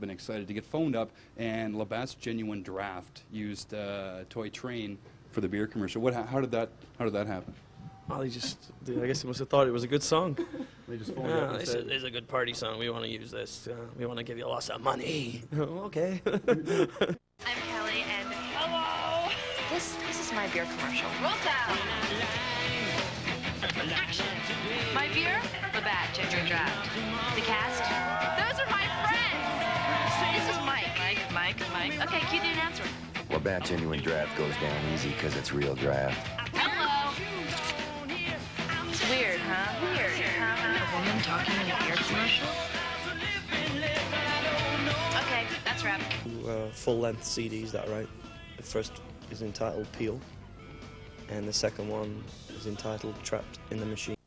have been excited to get phoned up, and Labatt's Genuine Draft used Toy Train for the beer commercial. How did that happen? Well, I guess they must have thought it was a good song. They just phoned up and said, "It's a good party song. We want to use this. We want to give you lots of money." Okay. I'm Kelly, and hello. This is my beer commercial. Roll sound. Action. My beer, Labatt Genuine Draft. The cast, those are my friends. This is Mike. Okay, cue the announcer. Labatt Genuine Draft goes down easy because it's real draft. Hello. It's weird, huh? Weird, huh? A woman talking in a beer commercial? Okay, that's wrap. Full-length CDs that I write. The first is entitled Peel, and the second one is entitled Trapped in the Machine.